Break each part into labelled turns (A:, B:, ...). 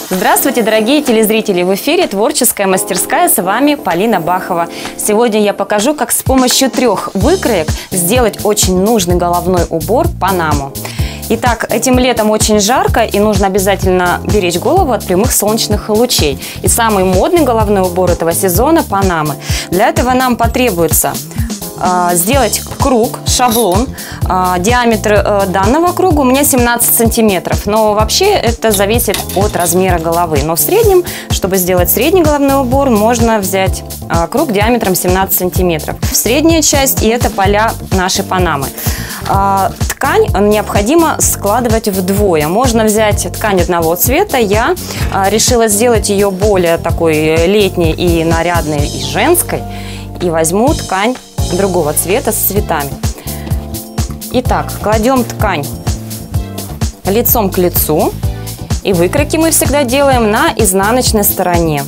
A: Здравствуйте, дорогие телезрители! В эфире «Творческая мастерская», с вами Полина Бахова. Сегодня я покажу, как с помощью 3 выкроек сделать очень нужный головной убор панаму. Итак, этим летом очень жарко и нужно обязательно беречь голову от прямых солнечных лучей. И самый модный головной убор этого сезона – панамы. Для этого нам потребуется сделать круг, шаблон. Диаметр данного круга у меня 17 сантиметров. Но вообще это зависит от размера головы. Но в среднем, чтобы сделать средний головной убор, можно взять круг диаметром 17 сантиметров. Средняя часть, и это поля нашей панамы. Ткань необходимо складывать вдвое. Можно взять ткань одного цвета. Я решила сделать ее более такой летней и нарядной, и женской. И возьму ткань другого цвета с цветами. Итак, кладем ткань лицом к лицу. И выкройки мы всегда делаем на изнаночной стороне.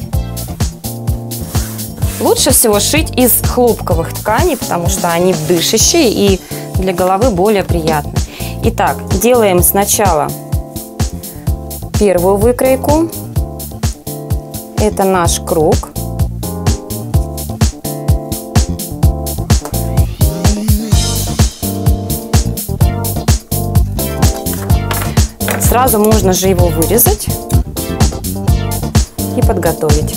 A: Лучше всего шить из хлопковых тканей, потому что они дышащие и для головы более приятны. Итак, делаем сначала первую выкройку. Это наш круг. Сразу можно же его вырезать и подготовить.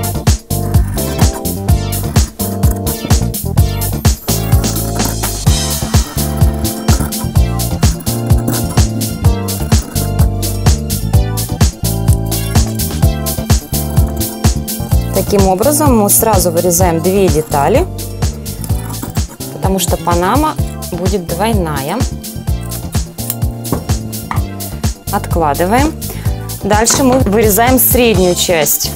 A: Таким образом мы сразу вырезаем 2 детали, потому что панама будет двойная. Откладываем. Дальше мы вырезаем среднюю часть.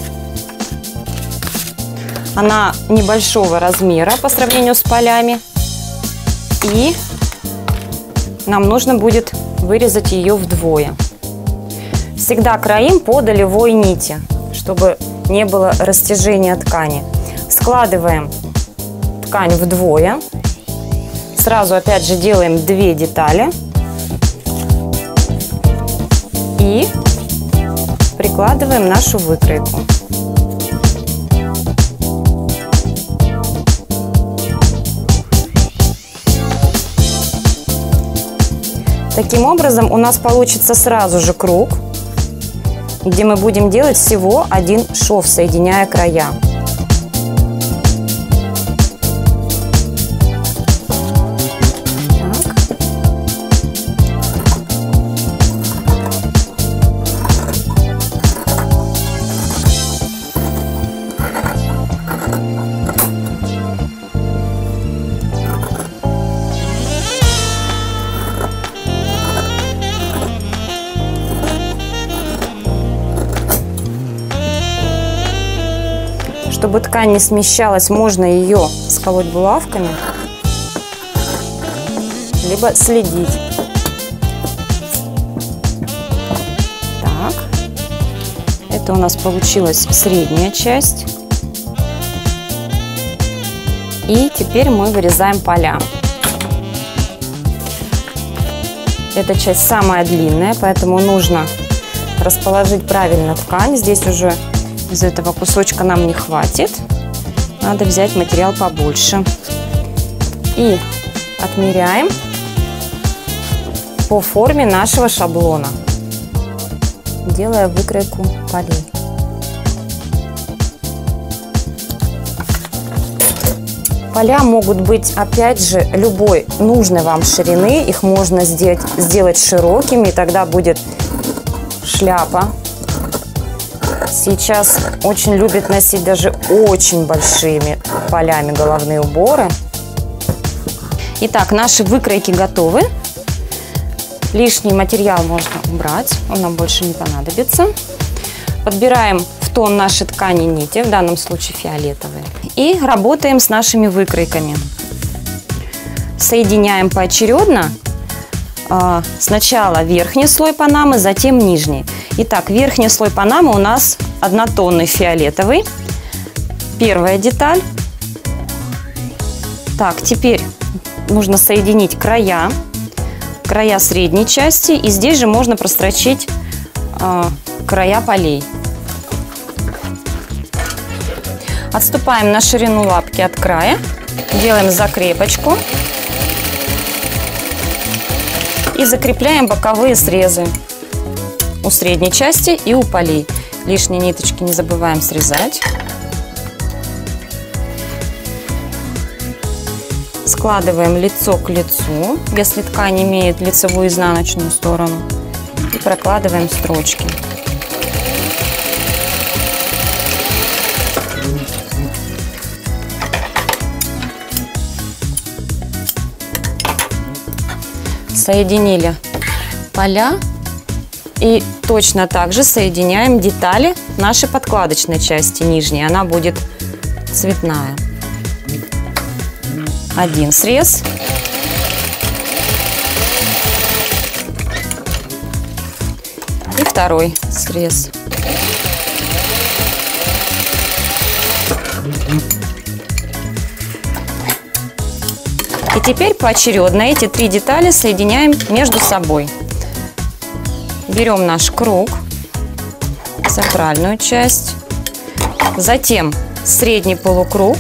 A: Она небольшого размера по сравнению с полями. И нам нужно будет вырезать ее вдвое. Всегда краим по долевой нити, чтобы не было растяжения ткани. Складываем ткань вдвое. Сразу опять же делаем 2 детали. И прикладываем нашу выкройку. Таким образом у нас получится сразу же круг, где мы будем делать всего 1 шов, соединяя края. Чтобы ткань не смещалась, можно ее сколоть булавками, либо следить. Так, это у нас получилась средняя часть. И теперь мы вырезаем поля. Эта часть самая длинная, поэтому нужно расположить правильно ткань. Здесь уже из этого кусочка нам не хватит. Надо взять материал побольше. И отмеряем по форме нашего шаблона, делая выкройку полей. Поля могут быть, опять же, любой нужной вам ширины. Их можно сделать широкими, и тогда будет шляпа. Сейчас очень любят носить даже очень большими полями головные уборы. Итак, наши выкройки готовы. Лишний материал можно убрать, он нам больше не понадобится. Подбираем в тон нашей ткани нити, в данном случае фиолетовые. И работаем с нашими выкройками. Соединяем поочередно. Сначала верхний слой панамы, затем нижний. Итак, верхний слой панамы у нас однотонный фиолетовый. Первая деталь. Так, теперь нужно соединить края средней части. И здесь же можно прострочить края полей. Отступаем на ширину лапки от края, делаем закрепочку и закрепляем боковые срезы у средней части и у полей. Лишние ниточки не забываем срезать. Складываем лицо к лицу, если ткань имеет лицевую и изнаночную сторону, и прокладываем строчки. Соединили поля и точно так же соединяем детали нашей подкладочной части нижней. Она будет цветная. Один срез. И второй срез. И теперь поочередно эти три детали соединяем между собой. Берем наш круг, центральную часть, затем средний полукруг.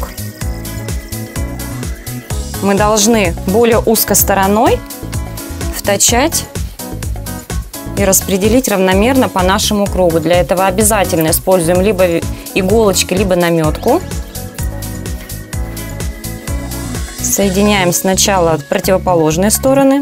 A: Мы должны более узкой стороной вточать и распределить равномерно по нашему кругу. Для этого обязательно используем либо иголочки, либо наметку. Соединяем сначала противоположные стороны.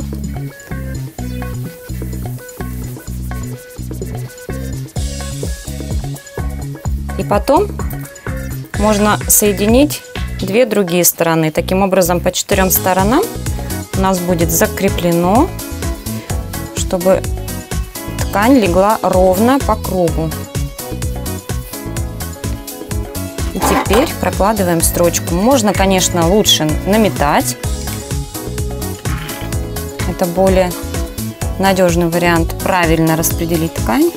A: И потом можно соединить две другие стороны. Таким образом, по 4 сторонам у нас будет закреплено, чтобы ткань легла ровно по кругу. И теперь прокладываем строчку. Можно, конечно, лучше наметать. Это более надежный вариант правильно распределить ткань.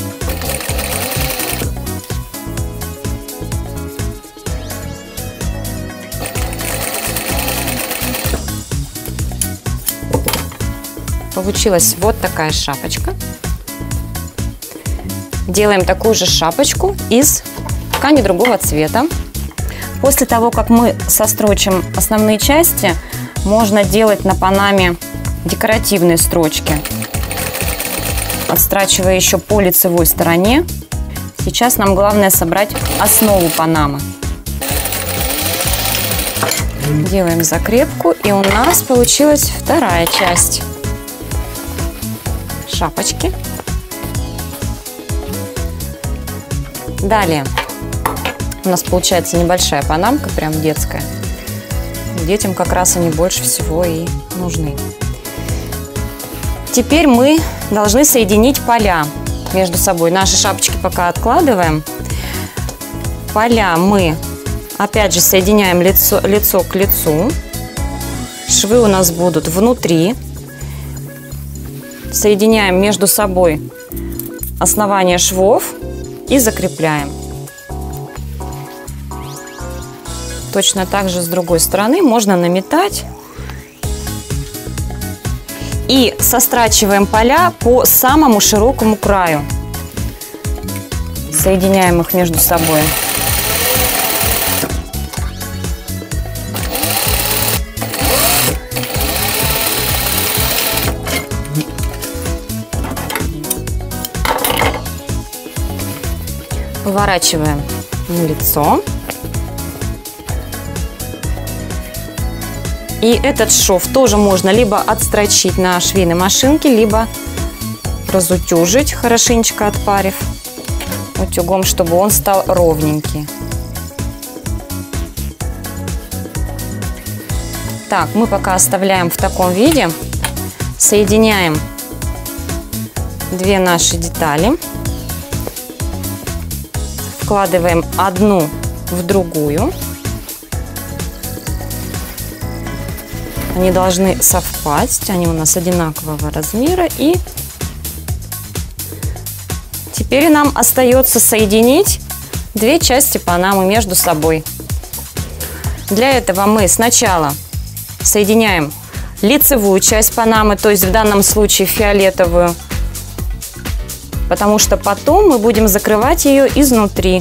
A: Получилась вот такая шапочка. Делаем такую же шапочку из ткани другого цвета. После того, как мы сострочим основные части, можно делать на панаме декоративные строчки, отстрачивая еще по лицевой стороне. Сейчас нам главное собрать основу панамы. Делаем закрепку, и у нас получилась вторая часть шапочки. Далее у нас получается небольшая панамка, прям детская. Детям как раз они больше всего и нужны. Теперь мы должны соединить поля между собой. Наши шапочки пока откладываем. Поля мы опять же соединяем лицо к лицу. Швы у нас будут внутри. Соединяем между собой основание швов и закрепляем. Точно так же с другой стороны можно наметать. И сострачиваем поля по самому широкому краю. Соединяем их между собой. Поворачиваем на лицо. И этот шов тоже можно либо отстрочить на швейной машинке, либо разутюжить, хорошенечко отпарив утюгом, чтобы он стал ровненький. Так, мы пока оставляем в таком виде. Соединяем две наши детали. Вкладываем одну в другую. Они должны совпасть, они у нас одинакового размера. И теперь нам остается соединить две части панамы между собой. Для этого мы сначала соединяем лицевую часть панамы, то есть в данном случае фиолетовую, потому что потом мы будем закрывать ее изнутри.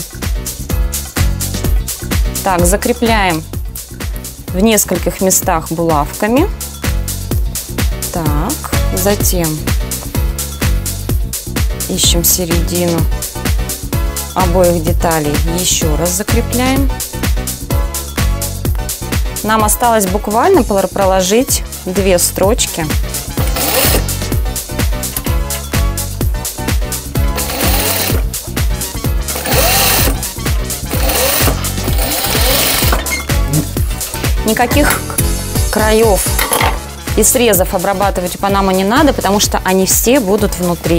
A: Так, закрепляем в нескольких местах булавками. Так, затем ищем середину обоих деталей, еще раз закрепляем. Нам осталось буквально проложить 2 строчки. Никаких краев и срезов обрабатывать у панамы не надо, потому что они все будут внутри.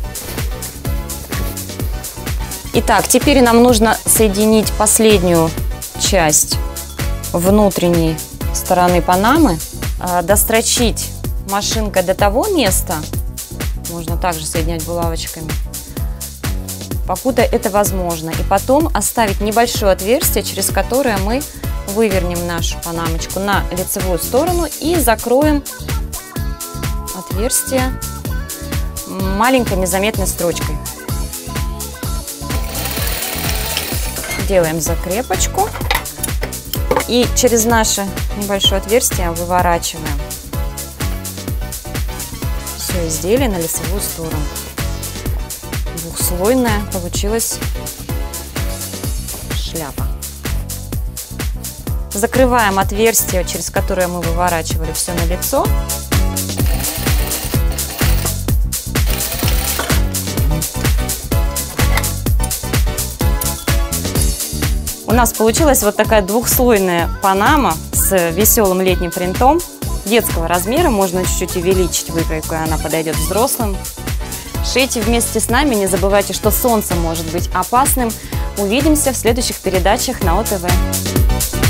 A: Итак, теперь нам нужно соединить последнюю часть внутренней стороны панамы, дострочить машинкой до того места, можно также соединять булавочками, покуда это возможно, и потом оставить небольшое отверстие, через которое мы вывернем нашу панамочку на лицевую сторону и закроем отверстие маленькой незаметной строчкой. Делаем закрепочку и через наше небольшое отверстие выворачиваем все изделие на лицевую сторону. Двухслойная получилась шляпа. Закрываем отверстие, через которое мы выворачивали все на лицо. У нас получилась вот такая двухслойная панама с веселым летним принтом. Детского размера, можно чуть-чуть увеличить выкройку, и она подойдет взрослым. Шейте вместе с нами, не забывайте, что солнце может быть опасным. Увидимся в следующих передачах на ОТВ.